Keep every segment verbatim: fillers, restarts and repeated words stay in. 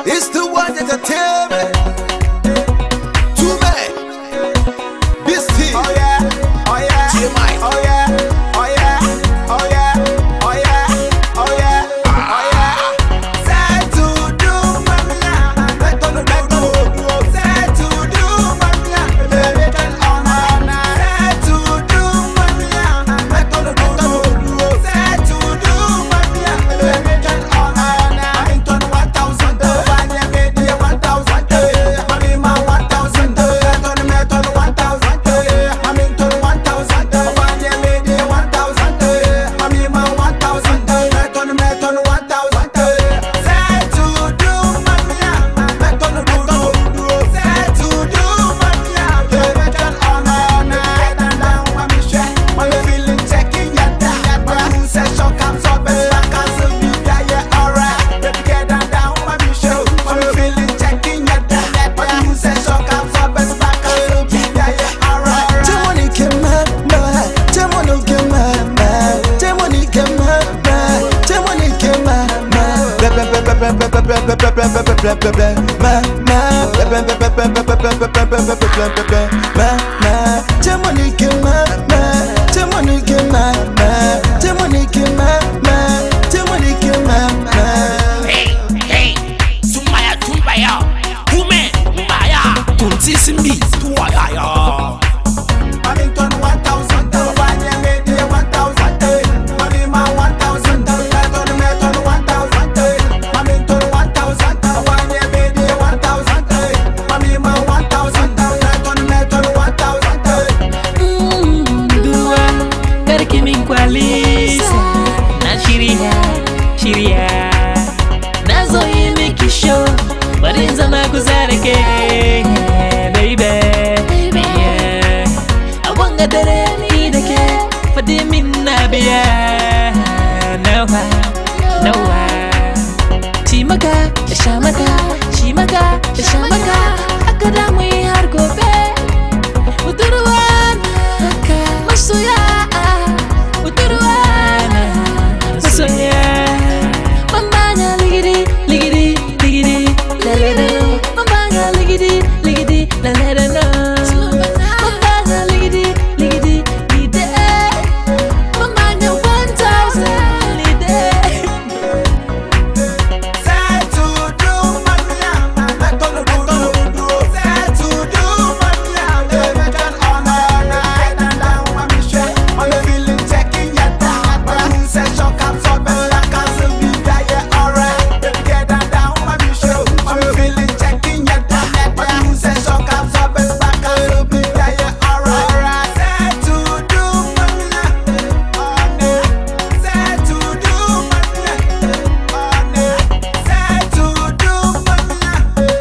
It's the one that can tell me. Two men. This team. Oh yeah, oh yeah, J M I. oh yeah, oh yeah, oh yeah, oh yeah, oh yeah, oh yeah. Say to do mamia, let go the let go. Say to do mamia, let it on on. Say to do mamia, let go the let go. Say to do mamia, let it on on. I'm in one thousand, one year media one thousand, money man one thousand, let on the metal one thousand. I'm into one thousand, one year media one thousand, money man one thousand, let on the metal one thousand. Say to do mamia, let on the do. Say to do mamia, let it on on. And now I'm in shit, when you feeling checking your dad, but you say shock comes up and back as a new guy, yeah, alright. Let me get down, down, I'm in show. When you feeling checking your dad, but you say shock comes up and back as a new guy, yeah, alright. Jamoni kemama, jamoni kemama, jamoni kemama, jamoni kemama. Blah blah blah blah blah blah blah blah blah blah blah blah blah. Ma ma. Blah blah blah blah blah blah blah blah blah blah blah blah blah. Ma ma. Jamoni kemama, jamoni kemama, jamoni kemama, jamoni kemama. Hey, hey, Sumaya Tumbaya, Kume, Baya, Tuntisimbi, Tuaya. I'm into one thousand, one year media one thousand, money man one thousand, let on the metal one thousand. I'm into one thousand, one year media one thousand, money man one thousand, let on the metal one thousand. Dua karki min kwalisa na shirya shirya na zo yi miki show bari in zama kusa da ke baby yeah a wanga dare ni da ke fadi min na biya nawa nawa ci maka da sha maka ci maka da sha maka aka damu yi har gobe budurwana masoya budurwana masoya mamanya ligidi ligidi ligidi lalera mamanya ligidi ligidi lalera no mamanya ligidi ligidi lide mamanya one thousand lide. Say to do mamia, let on the do. Say to do mamia, let it on on. And now I'm in shit, when you feeling checking your dad, but you say shock comes up and like as a new guy, yeah, alright. Let me get down, down, I'm in shit, when you feeling checking your dad, but you say shock comes up and like as a new guy, yeah, alright. Say to do mamia, on it. Say to do mamia, on it. Say to do mamia,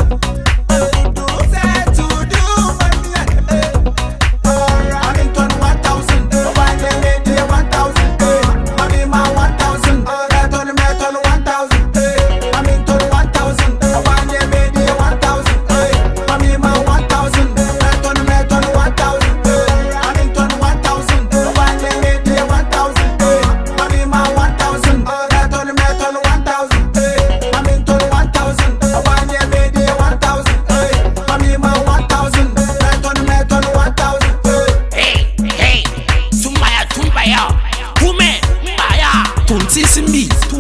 say to do mamia, alright. I'm into one thousand, one year media one thousand, money man one thousand, let on the metal one thousand. I'm into one thousand, one year media one thousand, money man one thousand, let on the metal one thousand. I'm into one thousand, one year media one thousand, money man one thousand, let on the metal one thousand. I'm into one thousand, one year media one thousand, money man one thousand, let on the metal one thousand. Hey, hey, Sumaya Tumbaya, Kume, Baya, Tuntisimbi,